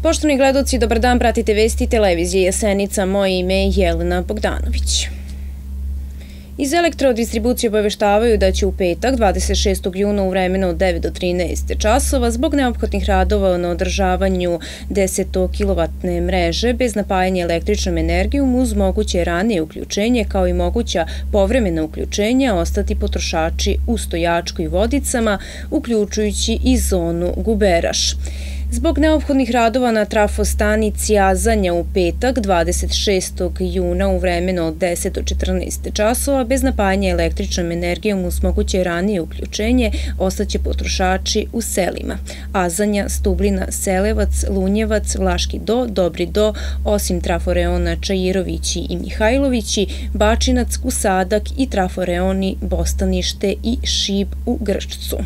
Poštovani gledaoci, dobar dan, pratite vesti televizije Jasenica, moje ime je Jelena Bogdanović. Iz elektrodistribucije obaveštavaju da će u petak, 26. juna u vremenu od 9 do 13 časova, zbog neophodnih radova na održavanju 10-kilovatne mreže bez napajanja električnom energijom uz moguće ranije uključenje kao i moguća povremena uključenja ostati potrošači u Stojačku i Vodicama, uključujući i zonu Guberaš. Zbog neophodnih radova na trafostanici Azanja u petak, 26. juna u vremenu od 10 do 14 časova, bez napajanja električnom energijom uz moguće ranije uključenje, ostaće potrošači u selima Azanja, Stublina, Selevac, Lunjevac, Vlaški do, Dobri do, osim traforeona Čajirovići i Mihajlovići, Bačinac, Kusadak i traforeoni Bostanište i Šib u Grčcu.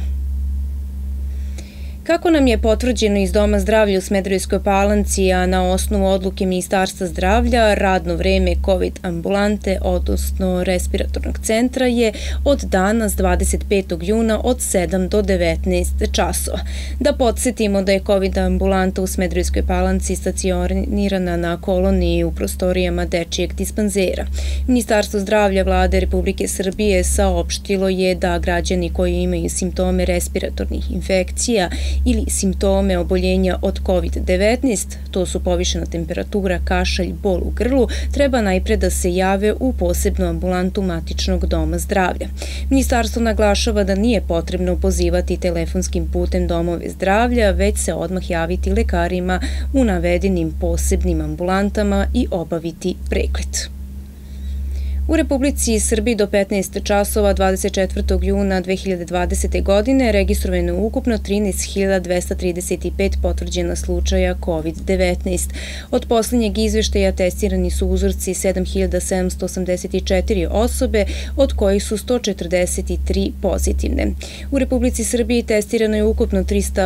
Kako nam je potvrđeno iz Doma zdravlja u Smederevskoj Palanci, a na osnovu odluke Ministarstva zdravlja, radno vreme COVID ambulante, odnosno respiratornog centra, je od danas 25. juna od 7 do 19 časova. Da podsjetimo da je COVID ambulanta u Smederevskoj Palanci stacionirana na koloniji u prostorijama dečijeg dispanzera. Ministarstvo zdravlja Vlade Republike Srbije saopštilo je da građani koji imaju simptome respiratornih infekcija ili simptome oboljenja od COVID-19, to su povišena temperatura, kašalj, bol u grlu, treba najpre da se jave u posebnu ambulantu matičnog doma zdravlja. Ministarstvo naglašava da nije potrebno pozivati telefonskim putem domove zdravlja, već se odmah javiti lekarima u navedenim posebnim ambulantama i obaviti pregled. U Republici Srbiji do 15 časova 24. juna 2020. godine registrovano je ukupno 13.235 potvrđena slučaja COVID-19. Od posljednjeg izveštaja testirani su uzorci 7.784 osobe, od kojih su 143 pozitivne. U Republici Srbiji testirano je ukupno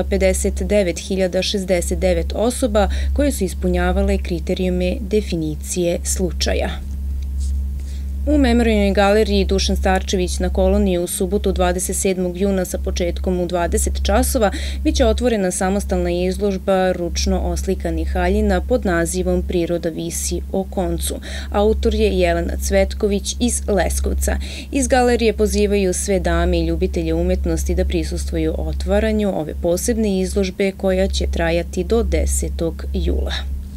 359.069 osoba koje su ispunjavale kriterijume definicije slučaja. U Memorijalnoj galeriji Dušan Starčević na koloniji u subotu 27. juna sa početkom u 20 časova biće otvorena samostalna izložba ručno oslikanih haljina pod nazivom Priroda visi o koncu. Autor je Jelena Cvetković iz Leskovca. Iz galerije pozivaju sve dame i ljubitelje umetnosti da prisustvuju otvaranju ove posebne izložbe koja će trajati do 10. jula.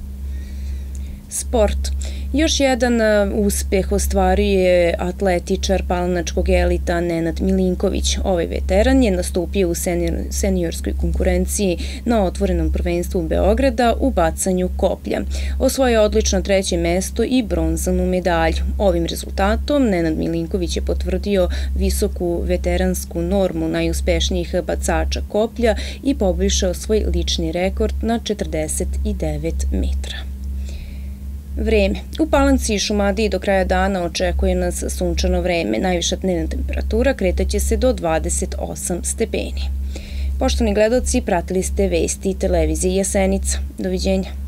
Sport. Još jedan uspeh ostvaruje atletičar palanačkog elita Nenad Milinković. Ovaj veteran je nastupio u seniorskoj konkurenciji na otvorenom prvenstvu Beograda u bacanju koplja. Osvojio odlično treće mesto i bronzanu medalju. Ovim rezultatom Nenad Milinković je potvrdio visoku veteransku normu najuspešnijih bacača koplja i poboljšao svoj lični rekord na 49 metara. Vreme. U Palanci i Šumadiji do kraja dana očekuje nas sunčano vreme. Najviša dnevna temperatura kretaće se do 28 stepeni. Poštovani gledaoci, pratili ste vesti televizije Jasenica. Doviđenja.